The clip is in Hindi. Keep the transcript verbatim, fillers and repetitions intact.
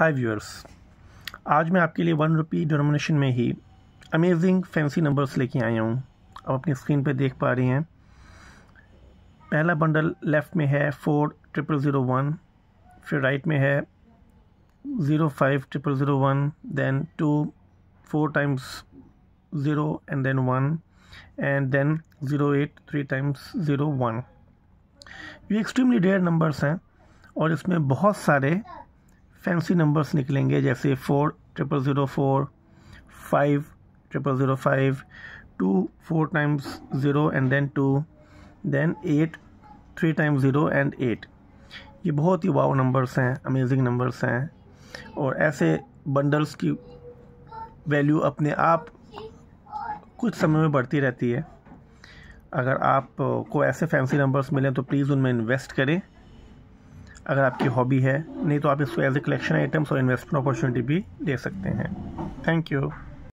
हाय व्यूअर्स, आज मैं आपके लिए वन रुपी डिनोमिनेशन में ही अमेजिंग फैंसी नंबर्स लेके आया हूँ। आप अपनी स्क्रीन पे देख पा रही हैं। पहला बंडल लेफ़्ट में है फोर ट्रिपल ज़ीरो वन, फिर राइट में है zero five triple zero one, then two four times zero and then one, and then zero eight three times zero one. ये एक्सट्रीमली रेयर नंबर्स हैं और इसमें बहुत सारे फैंसी नंबर्स निकलेंगे, जैसे four triple zero four, five triple zero five, two four times zero and then two, then eight three times zero and eight. ये बहुत ही वाव नंबर्स हैं, अमेजिंग नंबर्स हैं और ऐसे बंडल्स की वैल्यू अपने आप कुछ समय में बढ़ती रहती है। अगर आपको ऐसे फैंसी नंबर्स मिलें तो प्लीज़ उनमें इन्वेस्ट करें, अगर आपकी हॉबी है। नहीं तो आप इसको एज ए कलेक्शन आइटम्स और इन्वेस्टमेंट अपॉर्चुनिटी भी ले सकते हैं। Thank you.